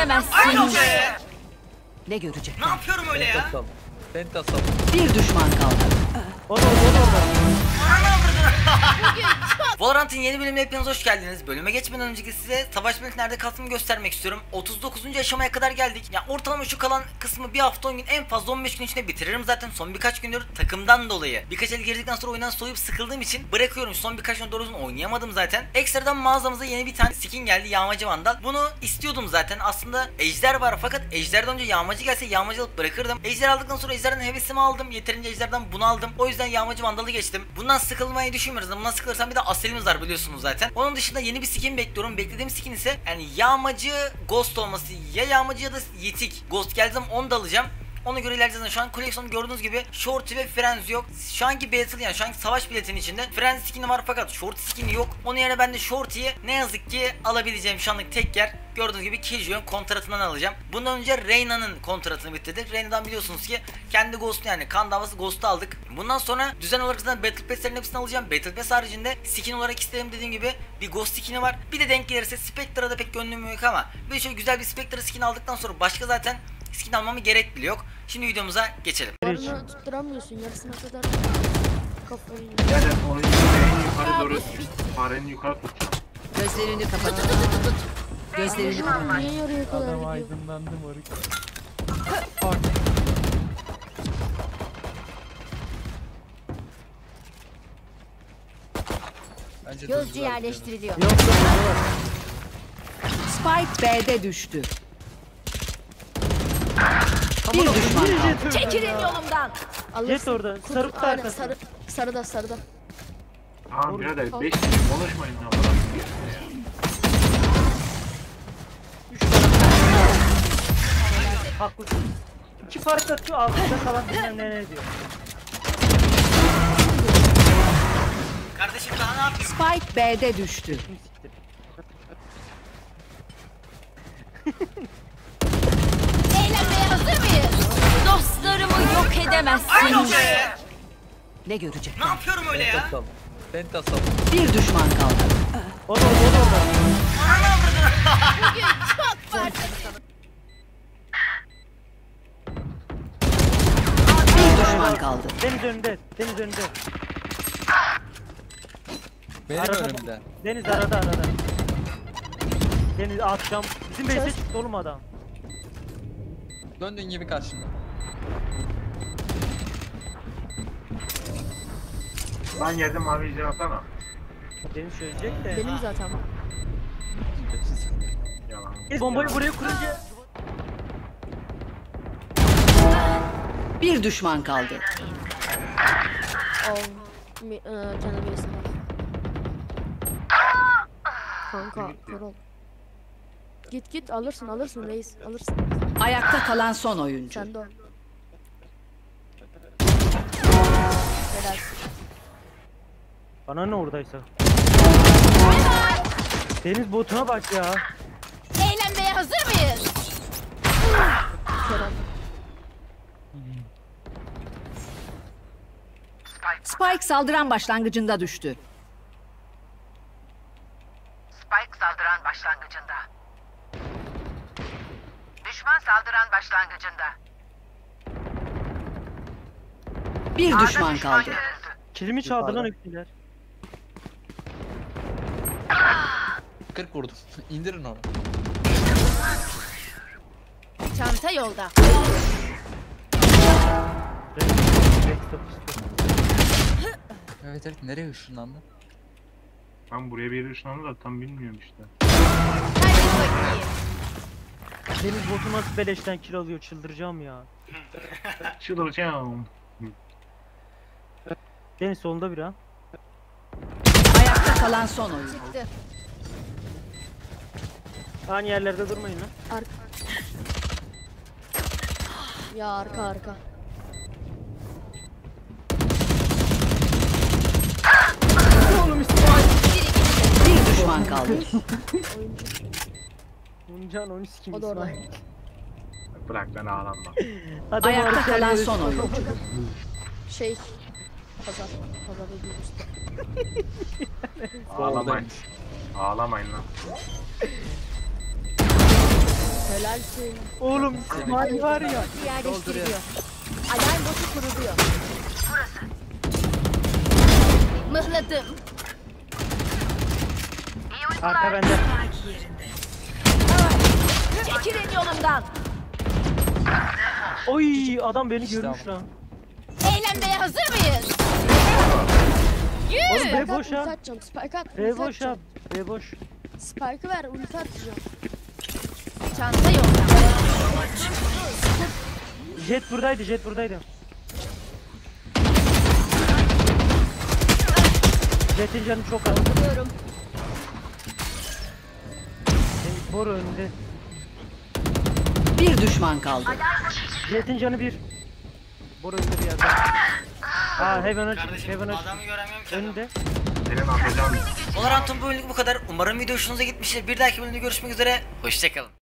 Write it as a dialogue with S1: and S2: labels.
S1: edemezsin.
S2: Ne görecekler?
S3: Ne yapıyorum öyle ya?
S4: Ben tasam.
S2: Bir düşman kaldı.
S5: O da orada.
S3: Valorant'ın yeni bölümüne hepiniz hoş geldiniz. Bölüme geçmeden önceki size savaş bileti nerede kaldığını göstermek istiyorum. 39. aşamaya kadar geldik. Ya ortalama şu kalan kısmı bir hafta 10 gün, en fazla 15 gün içinde bitiririm zaten. Son birkaç gündür takımdan dolayı birkaç el girdikten sonra oyundan soğuyup sıkıldığım için bırakıyorum. Son birkaç gün doğrusunu oynayamadım zaten. Ekstradan mağazamıza yeni bir tane skin geldi, Yağmacı Vandal. Bunu istiyordum zaten. Aslında ejder var fakat ejderden önce yağmacı gelse yağmacı alıp bırakırdım. Ejder aldıktan sonra ejderden hevesimi aldım. Yeterince ejderden bunu aldım. O yüzden Yağmacı Vandal'ı geçtim. Bundan sıkılmayı düşünmüyoruz. Bundan sıkılırsam bir de aselimiz var biliyorsunuz zaten. Onun dışında yeni bir skin bekliyorum. Beklediğim skin ise yani yağmacı Ghost olması, ya yağmacı ya da yitik Ghost geldiği zaman onu da alacağım. Ona göre ilerleyeceğiz. Şu an koleksiyonu gördüğünüz gibi Shorty ve Frenzy yok. Şu anki battle, yani şu anki savaş biletinin içinde Frenzy skin'i var fakat Shorty skin'i yok. Onun yerine ben de Shorty'yi ne yazık ki alabileceğim şu anlık tek yer gördüğünüz gibi Killjoy'un kontratından alacağım. Bundan önce Reyna'nın kontratını bitirdik. Reyna'dan biliyorsunuz ki kendi Ghost'u, yani kan davası Ghost'u aldık. Bundan sonra düzen olarak zaten Battle Pass'lerin hepsini alacağım. Battle Pass haricinde skin olarak istediğim dediğim gibi bir Ghost skin'i var. Bir de denk gelirse Spectre'da pek gönlüm yok ama bir şöyle güzel bir Spectre skin aldıktan sonra başka zaten skin almamı gerek bile yok. Şimdi videomuza geçelim.
S1: Barını tutturamıyorsun yarısına kadar. Kafayı yiyor.
S6: Yani onu en yukarı doğru, farenin yukarı tutacağım.
S2: Gözlerini kapat. Gözlerini kapat.
S1: Niye yarıya kadar
S5: Adam
S1: gidiyor?
S5: aydınlandı moruk.
S4: Bence
S2: Gözcü yerleştiriliyor.
S5: Yok yok.
S2: Spike B'de düştü. Bir düşman kaldı. Çekilin yolumdan.
S5: Jet orada. Sarı kutu
S1: Aynen,
S5: arkası.
S1: sarıda.
S6: Tamam birader 5 kişi konuşmayın ya.
S5: Haklısın. İki fark atıyor, altında kalan bilmem ne diyor.
S3: Kardeşim daha ne yapayım?
S2: Spike B'de düştü.
S5: Kim siktir?
S1: Eğlenmeye hazır mıyız?
S2: Dostlarımı yok edemezsin. Ne
S3: Ne
S2: görecekler?
S3: yapıyorum öyle ya?
S4: Ben tasam.
S2: Bir düşman kaldı.
S5: O da orada.
S2: Bir düşman kaldı.
S5: Deniz önünde. Deniz önünde.
S4: Benim
S5: Arada-
S4: önümde.
S5: Deniz arada. Deniz akşam. Bizim base'e çıktı oğlum adam.
S4: Döndüğün gibi karşında.
S6: Lan yerde mavi ejder atsana.
S5: Deniz çözecek de.
S1: Benim zaten.
S6: Yalan.
S5: Deniz bombayı buraya kurunca.
S2: Bir düşman kaldı.
S1: Canım birisi var. Kanka kral. Git alırsın reis alırsın.
S2: Ayakta kalan son oyuncu.
S1: Sen de o. Helal.
S5: Bana ne oradaysa. Deniz botuna bak ya.
S1: Eğlenmeye hazır mıyız? Kerem.
S2: Spike saldıran başlangıcında düştü.
S7: Spike saldıran başlangıcında. Düşman saldıran başlangıcında.
S2: Bir
S7: A'da
S2: düşman kaldı.
S7: görüldü.
S5: Kilimi çaldı lan öptüler.
S4: 40 vurdum. İndirin onu.
S1: Çanta yolda.
S4: Evet nereye ışınlandı?
S6: Ben buraya bir yere ışınlandı da tam bilmiyorum işte.
S5: Deniz botu nasıl beleşten kill alıyor, çıldıracağım ya.
S6: Çıldıracağım.
S5: Deniz solunda bir ha.
S2: Ayakta kalan son oyuncu.
S1: Çıktı.
S5: Aynı yerlerde durmayın lan.
S1: Arka. Ya arka.
S2: Bir düşman kaldı.
S1: Oyuncu.
S5: Oncan 13 kim
S1: O da orada.
S5: İsmail.
S6: Bırak ben ağlanma.
S5: Adam
S2: Ayakta
S5: harika
S2: kalan
S5: yerleri-
S2: son oyuncu.
S1: Pazar ediyor usta.
S6: Ağlamayın. Ağlamayın lan.
S1: Helalsin.
S5: Oğlum İsmail var ya.
S1: Yerleştiriliyor. Alarm botu kuruluyor. Mıhladım.
S5: Arka bende.
S1: Çekilin yolumdan.
S5: Oy adam beni
S4: İşte
S5: görmüş
S4: ama.
S5: lan.
S1: Eğlenmeye hazır mıyız?
S5: Oğlum B
S1: Spike
S5: boş
S1: at, ulti
S5: ha.
S1: atacağım. Spike at,
S5: B
S1: ulti
S5: boş
S1: atacağım.
S5: ha. B boş.
S1: Spike'ı ver, ulti atacağım. Çanta yolda.
S5: Jet buradaydı, jet buradaydı. Jet'in canı çok az.
S1: Buluyorum.
S5: Boru önünde.
S2: Bir düşman kaldı.
S5: Jet'in canı bir. Boru önünde bir yerde. Aa heaven açık,
S3: Kardeşim
S5: heaven
S3: adamı
S5: açık.
S3: göremiyorum ki.
S5: Önünde.
S6: Senin atacağım.
S3: Valorant'ın bu bölümlük bu kadar. Umarım video hoşunuza gitmiştir. Bir dahaki bölümde görüşmek üzere. Hoşçakalın.